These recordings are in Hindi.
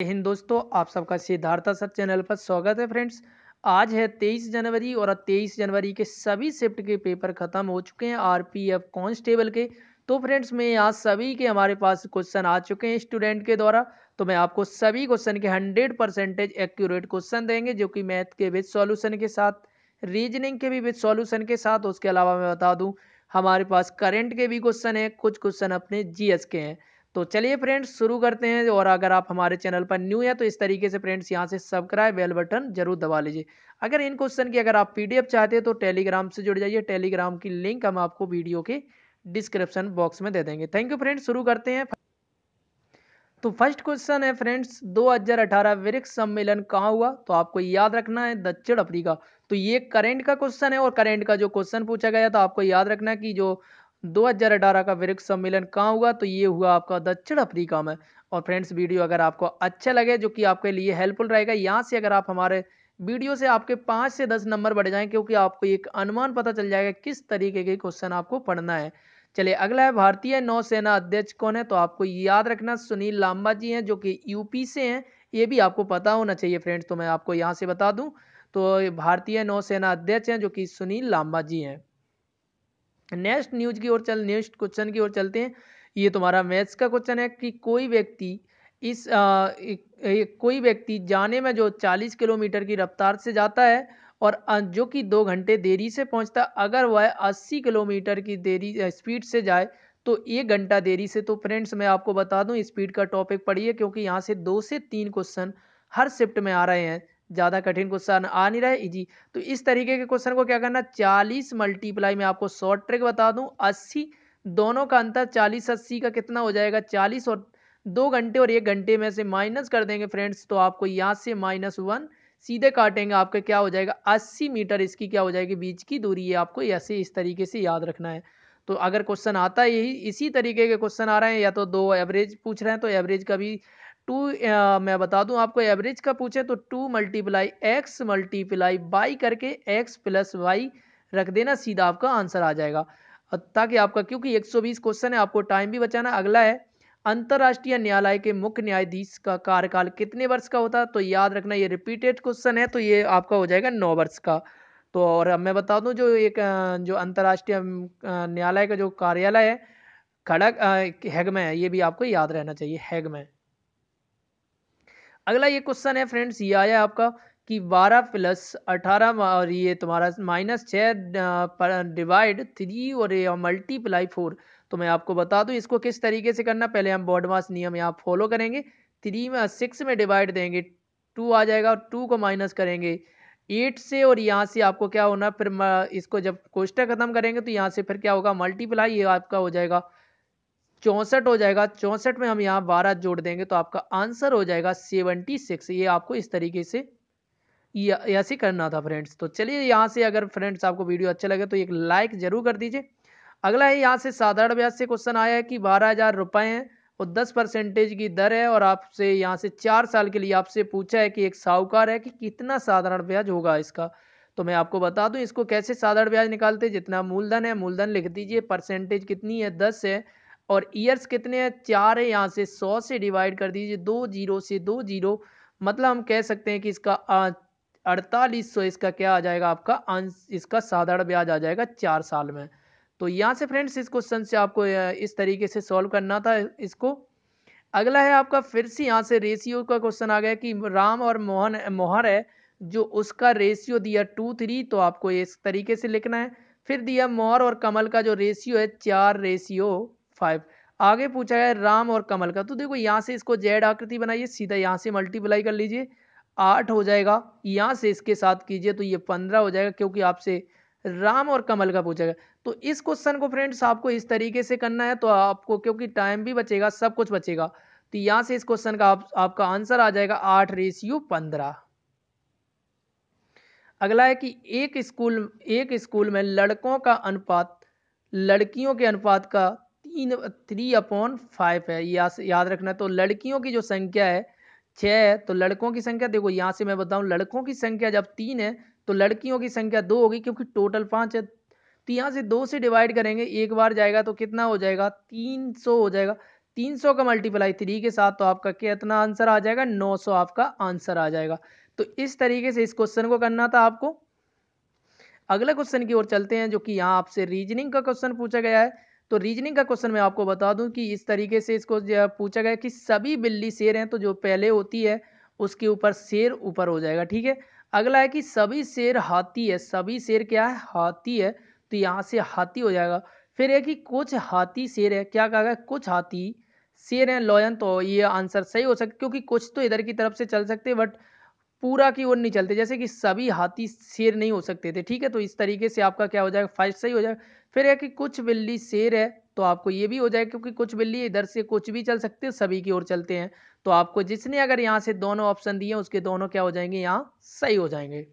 हिंद दोस्तों, आप सबका सिद्धार्था सर चैनल पर स्वागत है। फ्रेंड्स, आज है 23 जनवरी और 23 जनवरी के सभी शिफ्ट के पेपर खत्म हो चुके हैं आरपीएफ कांस्टेबल के। तो फ्रेंड्स, में आज सभी के हमारे पास क्वेश्चन आ चुके हैं स्टूडेंट के द्वारा। तो मैं आपको सभी क्वेश्चन के 100% एक्यूरेट क्वेश्चन देंगे, जो कि मैथ के विद सॉल्यूशन के साथ, रीजनिंग के भी विद सॉल्यूशन के साथ। उसके अलावा मैं बता दूं, हमारे पास करंट के भी क्वेश्चन है, कुछ क्वेश्चन अपने जीएस के हैं। तो चलिए फ्रेंड्स, शुरू करते हैं। और अगर आप हमारे चैनल पर न्यू है तो इस तरीके से फ्रेंड्स यहाँ से सब्सक्राइब बेल बटन जरूर दबा लीजिए। अगर इन क्वेश्चन की अगर आप पीडीएफ चाहते हैं तो टेलीग्राम से जुड़ जाइए। टेलीग्राम की लिंक हम आपको वीडियो के डिस्क्रिप्शन बॉक्स में दे देंगे। थैंक यू फ्रेंड्स, शुरू करते हैं। तो फर्स्ट क्वेश्चन है फ्रेंड्स, 2018 ब्रिक्स सम्मेलन कहाँ हुआ? तो आपको याद रखना है दक्षिण अफ्रीका। तो ये करेंट का क्वेश्चन है, और करेंट का जो क्वेश्चन पूछा गया तो आपको याद रखना है कि जो 2018 का ब्रिक्स सम्मेलन कहाँ हुआ, तो ये हुआ आपका दक्षिण अफ्रीका में। और फ्रेंड्स, वीडियो अगर आपको अच्छा लगे, जो कि आपके लिए हेल्पफुल रहेगा, यहाँ से अगर आप हमारे वीडियो से आपके 5 से 10 नंबर बढ़ जाएं, क्योंकि आपको एक अनुमान पता चल जाएगा किस तरीके के क्वेश्चन आपको पढ़ना है। चलिए, अगला है भारतीय नौसेना अध्यक्ष कौन है? तो आपको याद रखना सुनील लांबा जी हैं, जो कि यूपी से हैं। ये भी आपको पता होना चाहिए फ्रेंड्स, तो मैं आपको यहाँ से बता दूं, तो भारतीय नौसेना अध्यक्ष हैं जो कि सुनील लांबा जी हैं। नेक्स्ट क्वेश्चन की ओर चलते हैं। ये तुम्हारा मैथ्स का क्वेश्चन है कि कोई व्यक्ति जाने में जो 40 किलोमीटर की रफ्तार से जाता है, और जो कि 2 घंटे देरी से पहुंचता है, अगर वह 80 किलोमीटर की देरी स्पीड से जाए तो 1 घंटा देरी से। तो फ्रेंड्स, मैं आपको बता दूं, स्पीड का टॉपिक पढ़िए, क्योंकि यहाँ से 2 से 3 क्वेश्चन हर शिफ्ट में आ रहे हैं। ज़्यादा कठिन क्वेश्चन आ नहीं रहे, इजी। तो इस तरीके के क्वेश्चन को क्या करना, 40 मल्टीप्लाई में आपको शॉर्ट ट्रिक बता दूं, 80, दोनों का अंतर 40-80 का कितना हो जाएगा, 40, और 2 घंटे और 1 घंटे में से माइनस कर देंगे फ्रेंड्स, तो आपको यहाँ से -1 सीधे काटेंगे, आपका क्या हो जाएगा, 80 मीटर इसकी क्या हो जाएगी, बीच की दूरी है। आपको ऐसे इस तरीके से याद रखना है। तो अगर क्वेश्चन आता है यही इसी तरीके के क्वेश्चन आ रहे हैं, या तो 2 एवरेज पूछ रहे हैं तो एवरेज का भी 2, मैं बता दूं आपको, एवरेज का पूछे तो 2 मल्टीप्लाई एक्स मल्टीप्लाई बाई करके x प्लस वाई रख देना, सीधा आपका आंसर आ जाएगा। ताकि आपका, क्योंकि 120 क्वेश्चन है, आपको टाइम भी बचाना। अगला है, अंतर्राष्ट्रीय न्यायालय के मुख्य न्यायाधीश का कार्यकाल कितने वर्ष का होता है? तो याद रखना, ये रिपीटेड क्वेश्चन है, तो ये आपका हो जाएगा 9 वर्ष का। तो और अब मैं बता दूं, जो अंतर्राष्ट्रीय न्यायालय का जो कार्यालय है, खड़ग हैग में है। ये भी आपको याद रहना चाहिए, हैग में। अगला ये क्वेश्चन है फ्रेंड्स, ये आया आपका कि 12 + 18 और ये तुम्हारा -6 डिवाइड 3 और ये मल्टीप्लाई 4। तो मैं आपको बता दूं इसको किस तरीके से करना। पहले हम बॉडमास नियम यहाँ फॉलो करेंगे। 6 में डिवाइड देंगे, 2 आ जाएगा, और 2 को माइनस करेंगे 8 से, और यहाँ से आपको क्या होना, फिर इसको जब कोष्टक खत्म करेंगे तो यहाँ से फिर क्या होगा, मल्टीप्लाई, ये आपका हो जाएगा 64 हो जाएगा। 64 में हम यहाँ 12 जोड़ देंगे तो आपका आंसर हो जाएगा 76। ये आपको इस तरीके से ऐसे करना था फ्रेंड्स। तो चलिए, यहाँ से अगर फ्रेंड्स आपको वीडियो अच्छा लगे तो एक लाइक जरूर कर दीजिए। अगला है, यहाँ से साधारण ब्याज से क्वेश्चन आया है कि 12,000 रुपए हैं और 10% की दर है, और आपसे यहाँ से 4 साल के लिए आपसे पूछा है कि एक साहूकार है कि कितना साधारण ब्याज होगा इसका। तो मैं आपको बता दूं इसको कैसे साधारण ब्याज निकालते हैं। जितना मूलधन है, मूलधन लिख दीजिए, परसेंटेज कितनी है, 10 है, और ईयर्स कितने हैं, 4 है। यहाँ से 100 से डिवाइड कर दीजिए, 2 जीरो से 2 जीरो, मतलब हम कह सकते हैं कि इसका 4800 इसका क्या आ जाएगा, आपका इसका साधारण ब्याज आ जाएगा 4 साल में। तो यहाँ से फ्रेंड्स, इस क्वेश्चन से आपको इस तरीके से सॉल्व करना था इसको। अगला है आपका, फिर से यहाँ से रेशियो का क्वेश्चन आ गया कि राम और मोहर है, जो उसका रेशियो दिया 2:3, तो आपको इस तरीके से लिखना है। फिर दिया मोहर और कमल का जो रेशियो है 4:5। आगे पूछा है राम और कमल का। तो देखो, यहाँ से इसको जेड आकृति बनाइए, सीधा यहाँ से मल्टीप्लाई कर लीजिए, 8 हो जाएगा। यहाँ से इसके साथ कीजिए तो ये 15 हो जाएगा, क्योंकि आपसे राम और कमल का पूछा गया। तो इस क्वेश्चन को फ्रेंड्स आपको इस तरीके से करना है, तो आपको क्योंकि टाइम भी बचेगा, सब कुछ बचेगा, तो यहाँ से इस क्वेश्चन का आपका आंसर आ जाएगा 8:15। अगला है कि एक स्कूल में लड़कों का अनुपात लड़कियों के अनुपात का 3/5 है। याद रखना। तो लड़कियों की जो संख्या है 6 है, तो लड़कों की संख्या, देखो यहाँ से मैं बताऊं, लड़कों की संख्या जब 3 है तो लड़कियों की संख्या 2 होगी, क्योंकि टोटल 5 है। तो यहाँ से 2 से डिवाइड करेंगे, एक बार जाएगा तो कितना हो जाएगा, 300 हो जाएगा। 300 का मल्टीप्लाई 3 के साथ, तो आपका कितना आंसर आ जाएगा, 900 आपका आंसर आ जाएगा। तो इस तरीके से इस क्वेश्चन को करना था आपको। अगले क्वेश्चन की ओर चलते हैं, जो कि यहाँ आपसे रीजनिंग का क्वेश्चन पूछा गया है। तो रीजनिंग का क्वेश्चन मैं आपको बता दूं कि इस तरीके से इसको पूछा गया कि सभी बिल्ली शेर हैं, तो जो पहले होती है उसके ऊपर शेर ऊपर हो जाएगा, ठीक है। अगला है कि सभी शेर हाथी है, सभी शेर क्या है, हाथी है, तो यहाँ से हाथी हो जाएगा। फिर है कि कुछ हाथी शेर है, क्या कहा गया, कुछ हाथी शेर है लॉयन, तो ये आंसर सही हो सकता, क्योंकि कुछ तो इधर की तरफ से चल सकते, बट पूरा की ओर नहीं चलते, जैसे कि सभी हाथी शेर नहीं हो सकते थे, ठीक है। तो इस तरीके से आपका क्या हो जाएगा, फर्स्ट सही हो जाएगा। फिर है कि कुछ बिल्ली शेर है, तो आपको ये भी हो जाएगा, क्योंकि कुछ बिल्ली इधर से कुछ भी चल सकते हैं, सभी की ओर चलते हैं। तो आपको जिसने अगर यहाँ से दोनों ऑप्शन दिए उसके दोनों क्या हो जाएंगे, यहाँ सही हो जाएंगे।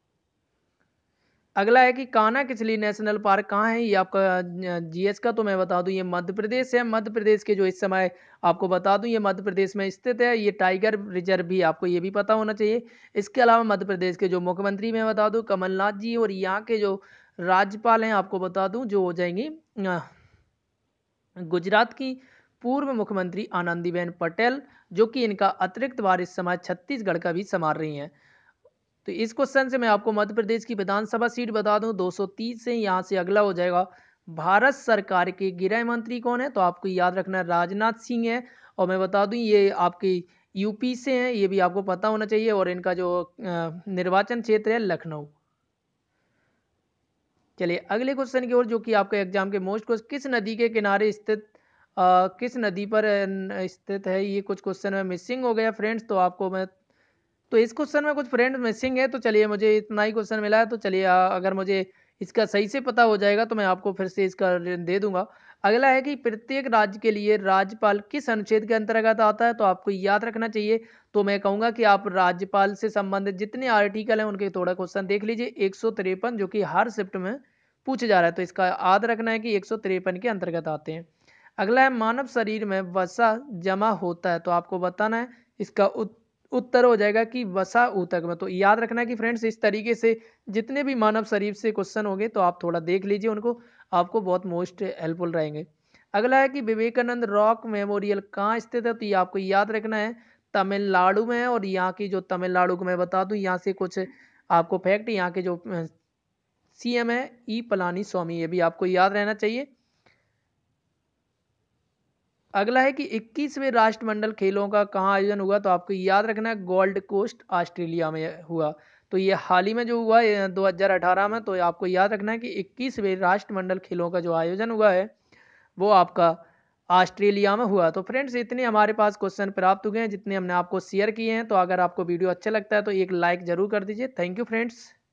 अगला है कि कान्हा किसली नेशनल पार्क कहाँ है, ये आपका जीएस का, तो मैं बता दूं ये मध्य प्रदेश है। मध्य प्रदेश के जो इस समय आपको बता दूं ये मध्य प्रदेश में स्थित है। ये टाइगर रिजर्व भी आपको ये भी पता होना चाहिए। इसके अलावा मध्य प्रदेश के जो मुख्यमंत्री मैं बता दूं कमलनाथ जी, और यहाँ के जो राज्यपाल हैं आपको बता दूं जो हो जाएंगी गुजरात की पूर्व मुख्यमंत्री आनंदीबेन पटेल, जो कि इनका अतिरिक्त बार इस समय छत्तीसगढ़ का भी संभाल रही हैं। तो इस क्वेश्चन से मैं आपको मध्य प्रदेश की विधानसभा सीट बता दूं 230 से। यहाँ से अगला हो जाएगा भारत सरकार के गृह मंत्री कौन है, तो आपको याद रखना है राजनाथ सिंह है। और मैं बता दूं ये आपकी यूपी से हैं, ये भी आपको पता होना चाहिए। और इनका जो निर्वाचन क्षेत्र है लखनऊ। चलिए अगले क्वेश्चन की ओर, जो कि आपके एग्जाम के मोस्ट क्वेश्चन, किस नदी के किनारे स्थित किस नदी पर स्थित है, ये कुछ क्वेश्चन में मिसिंग हो गया फ्रेंड्स। तो आपको मैं, तो इस क्वेश्चन में कुछ फ्रेंड मिसिंग है, तो चलिए मुझे इतना ही क्वेश्चन मिला है, तो चलिए अगर मुझे इसका सही से पता हो जाएगा तो मैं आपको फिर से इसका दे दूंगा। अगला है कि प्रत्येक राज्य के लिए राज्यपाल किस अनुच्छेद के अंतर्गत आता है, तो आपको याद रखना चाहिए। तो मैं कहूंगा कि आप राज्यपाल से संबंधित जितने आर्टिकल हैं उनके थोड़ा क्वेश्चन देख लीजिए, 153, जो कि हर शिफ्ट में पूछे जा रहा है, तो इसका याद रखना है कि 153 के अंतर्गत आते हैं। अगला है मानव शरीर में वसा जमा होता है, तो आपको बताना है इसका उत्तर हो जाएगा कि वसा ऊतक में। तो याद रखना है कि फ्रेंड्स इस तरीके से जितने भी मानव शरीर से क्वेश्चन होंगे तो आप थोड़ा देख लीजिए उनको, आपको बहुत मोस्ट हेल्पफुल रहेंगे। अगला है कि विवेकानंद रॉक मेमोरियल कहाँ स्थित है, तो ये आपको याद रखना है तमिलनाडु में है। और यहाँ की जो तमिलनाडु को मैं बता दूं, यहाँ से कुछ आपको फैक्ट, यहाँ के जो सीएम है ई पलानी स्वामी, ये भी आपको याद रहना चाहिए। अगला है कि 21वें राष्ट्रमंडल खेलों का कहाँ आयोजन हुआ, तो आपको याद रखना है गोल्ड कोस्ट ऑस्ट्रेलिया में हुआ। तो ये हाल ही में जो हुआ है 2018 में, तो आपको याद रखना है कि 21वें राष्ट्रमंडल खेलों का जो आयोजन हुआ है वो आपका ऑस्ट्रेलिया में हुआ। तो फ्रेंड्स इतने हमारे पास क्वेश्चन प्राप्त हुए हैं जितने हमने आपको शेयर किए हैं। तो अगर आपको वीडियो अच्छा लगता है तो एक लाइक जरूर कर दीजिए। Thank you friends.